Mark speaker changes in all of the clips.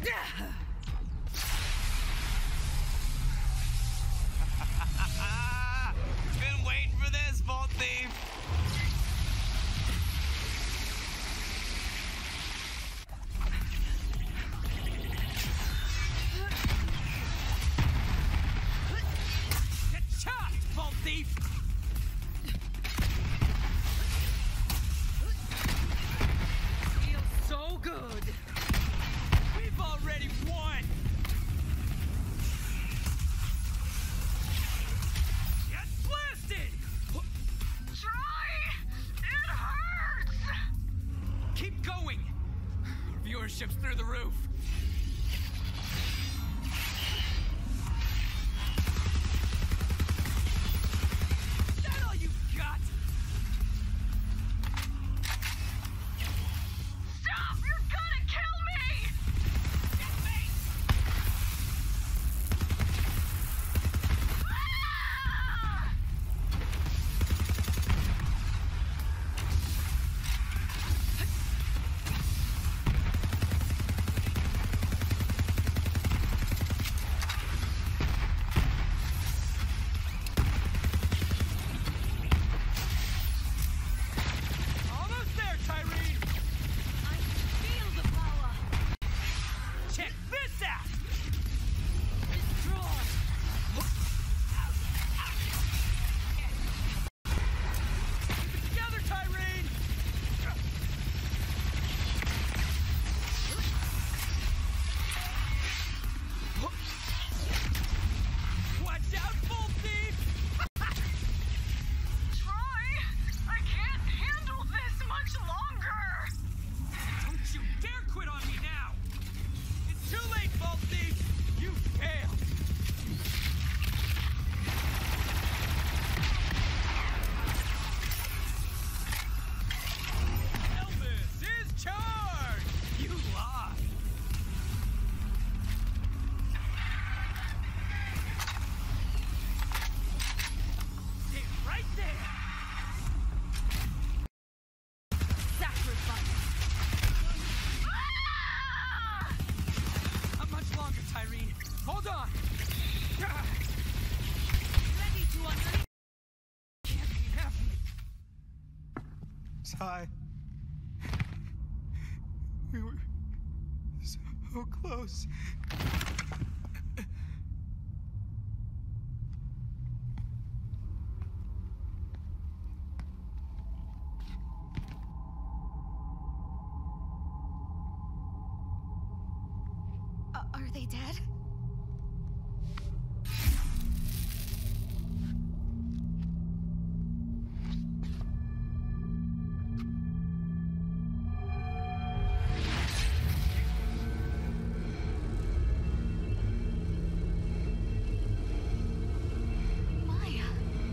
Speaker 1: Been waiting for this, Vault Thief! Get chopped, Vault Thief! Feels so good! We've already won! Get blasted!
Speaker 2: Try! It hurts!
Speaker 1: Keep going! Our viewership's through the roof! Is that all you've got?
Speaker 2: Stop! You're gonna kill me!
Speaker 1: Get me!
Speaker 2: Ah!
Speaker 1: Almost there, Tyrene!
Speaker 2: I feel the power!
Speaker 1: Check this out!
Speaker 2: Destroy!
Speaker 1: Keep it together, Tyrene! Watch out, Vault Thief!
Speaker 2: Troy! I can't handle this much longer!
Speaker 1: Don't you dare quit on me now! It's too late, Vault Thief! You failed! Elvis is charged! You lost! Stay right there!
Speaker 2: Sacrifice! Ah!
Speaker 1: Not much longer, Tyrene. Hold on!
Speaker 2: Ready to unleash!
Speaker 1: Can't be happening.
Speaker 3: Sigh. We were so close.
Speaker 2: Are they dead? Maya.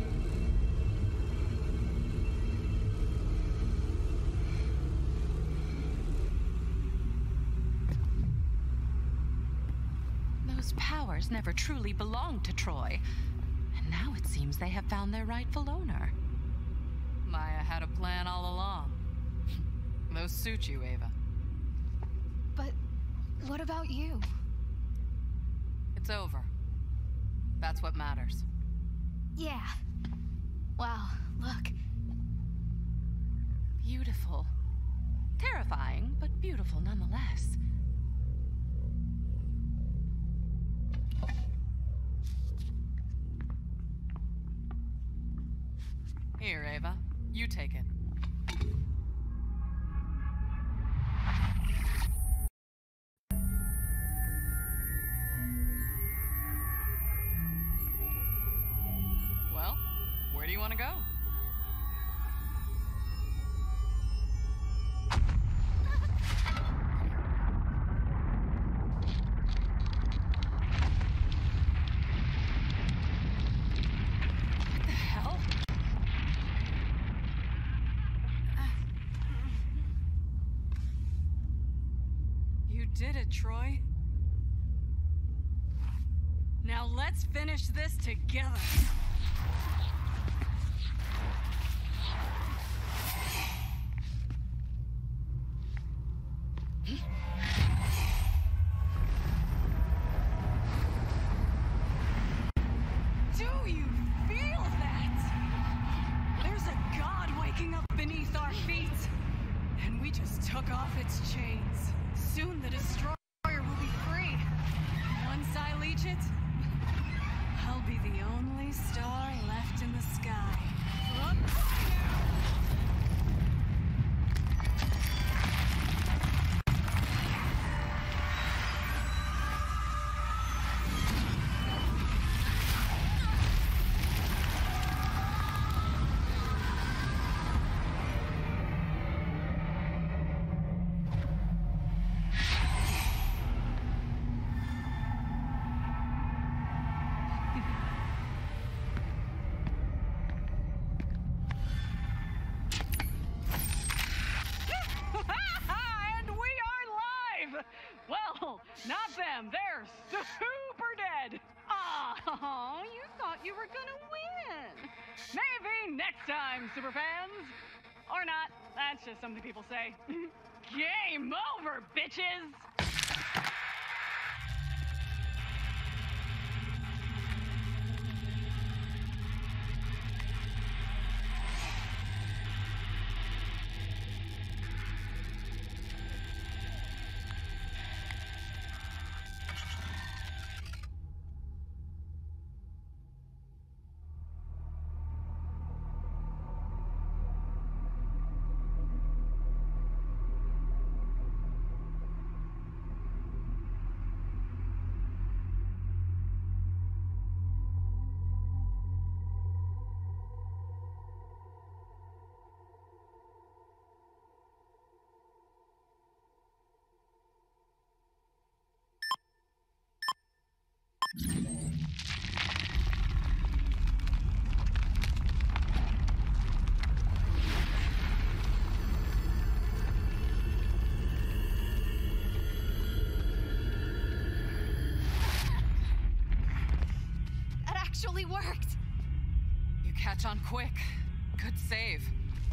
Speaker 4: Those powers never truly belonged to Troy. And now it seems they have found their rightful owner. Maya had a plan all along. Those suit you, Ava.
Speaker 2: But what about you?
Speaker 4: It's over. That's what matters.
Speaker 2: Yeah. Wow, look.
Speaker 4: Beautiful. Terrifying, but beautiful nonetheless. Here, Ava. You take it. Well, where do you want to go? What the hell? You did it, Troy. Now let's finish this together.
Speaker 2: Well, not them. They're super dead. Oh, you thought you were gonna win. Maybe next time, superfans. Or not. That's just something people say. Game over, bitches!
Speaker 5: Actually worked!
Speaker 4: You catch on quick. Good save.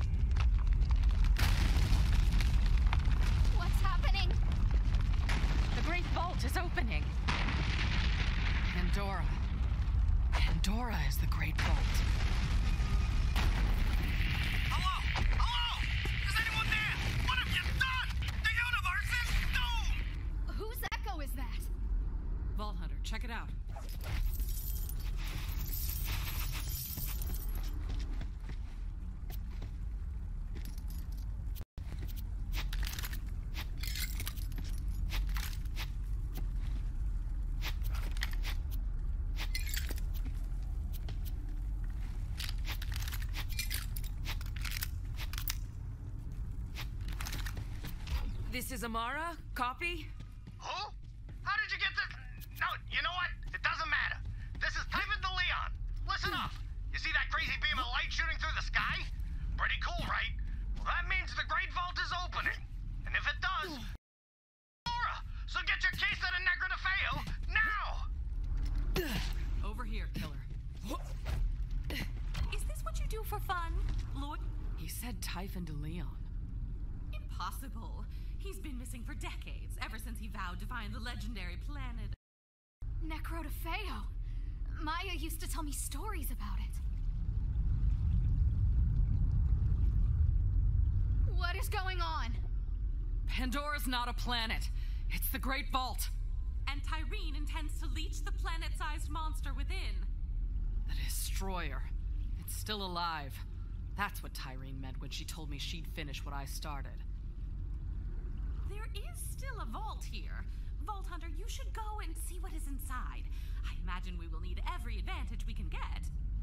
Speaker 5: What's happening?
Speaker 4: The Great Vault is opening. Pandora. Pandora is the Great Vault.
Speaker 1: Hello? Hello? Is anyone there? What have you done? The universe is doomed!
Speaker 5: Whose echo is that?
Speaker 4: Vault Hunter, check it out.
Speaker 6: This is Amara. Copy?
Speaker 1: Who? How did you get this? No, you know what? It doesn't matter. This is Typhon de Leon. Listen up. You see that crazy beam of light shooting through the sky? Pretty cool, right? Well, that means the Great Vault is opening. And if it does, Laura, so get your case at a Negra de Feo now!
Speaker 4: Over here, killer.
Speaker 7: Is this what you do for fun, Lord?
Speaker 4: He said Typhon de Leon.
Speaker 7: Impossible. He's been missing for decades, ever since he vowed to find the legendary planet.
Speaker 5: Necro de Feo. Maya used to tell me stories about it. What is going on?
Speaker 4: Pandora's not a planet. It's the Great Vault.
Speaker 7: And Tyreen intends to leech the planet-sized monster within.
Speaker 4: The Destroyer. It's still alive. That's what Tyreen meant when she told me she'd finish what I started.
Speaker 7: There is still a vault here. Vault Hunter, you should go and see what is inside. I imagine we will need every advantage we can get.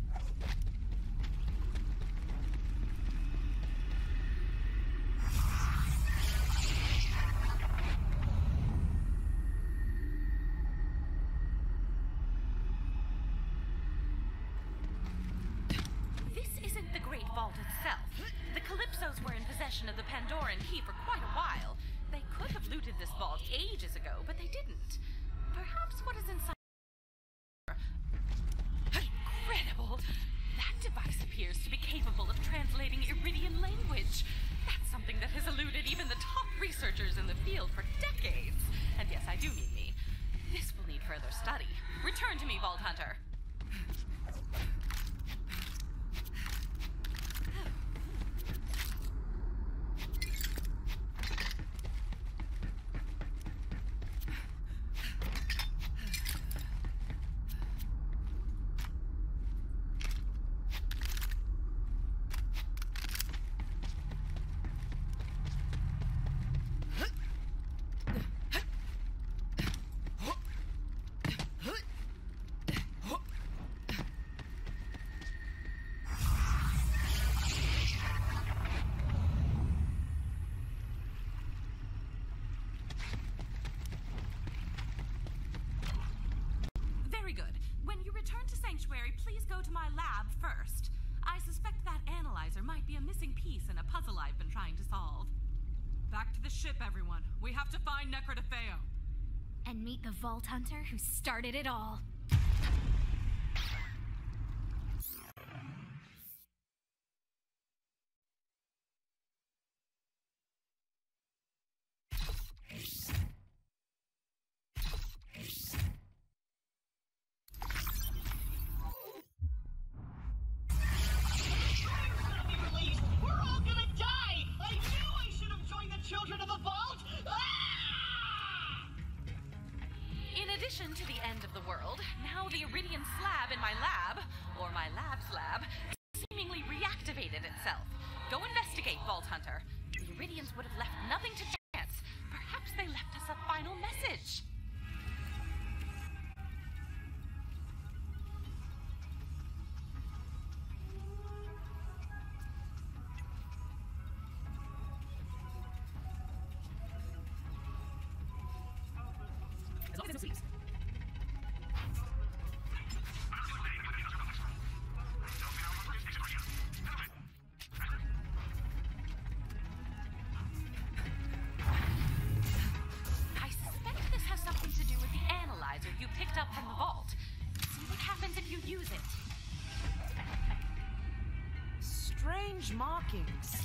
Speaker 7: This isn't the Great Vault itself. The Calypsos were in possession of the Pandoran key for quite a while. They could have looted this vault ages ago, but they didn't. Perhaps what is inside... Incredible! That device appears to be capable of translating Iridian language. That's something that has eluded even the top researchers in the field for decades. And yes, I do mean me. This will need further study. Return to me, Vault Hunter. Please go to my lab first. I suspect that analyzer might be a missing piece in a puzzle I've been trying to solve.
Speaker 4: Back to the ship, everyone. We have to find Necra de Feo.
Speaker 5: meet the Vault Hunter who started it all.
Speaker 7: In addition to the end of the world, now the Iridian slab in my lab, or my lab's lab, seemingly reactivated itself. Go investigate, Vault Hunter. The Iridians would have left nothing to chance. Perhaps they left us a final message. I suspect this has something to do with the analyzer you picked up from the vault. See what happens if you use it.
Speaker 6: Strange markings.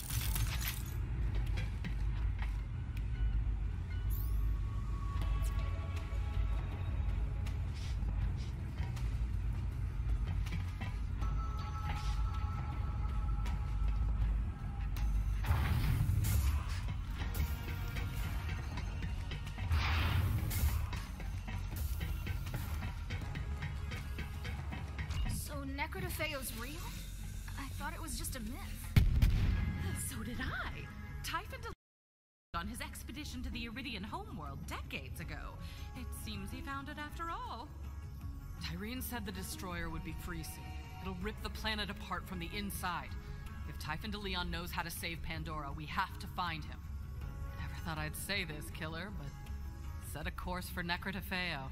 Speaker 5: So Necrodefeo's real? I thought it was just a myth.
Speaker 7: So did I. Typhon on his expedition to the Iridian homeworld decades ago. It seems he found it after all.
Speaker 4: Tyreen said the destroyer would be freezing. It'll rip the planet apart from the inside. If Typhon DeLeon knows how to save Pandora, we have to find him. Never thought I'd say this, killer, but set a course for Necrodefeo.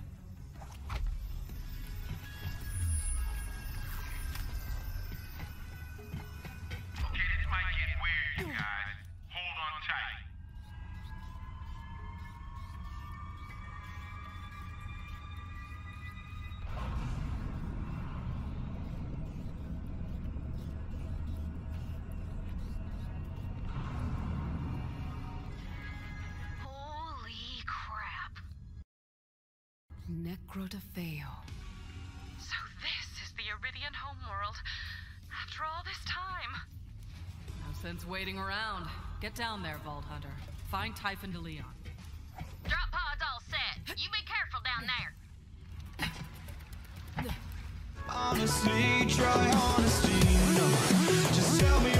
Speaker 1: Okay, this might get weird, you guys. Hold on tight.
Speaker 5: Holy crap.
Speaker 4: Necrodefeo.
Speaker 7: So this is the Iridian homeworld. After all this time.
Speaker 4: No sense waiting around. Get down there, Vault Hunter. Find Typhon DeLeon.
Speaker 5: Drop pods all set. You be careful down there.
Speaker 3: Honestly, try honesty. No, just tell me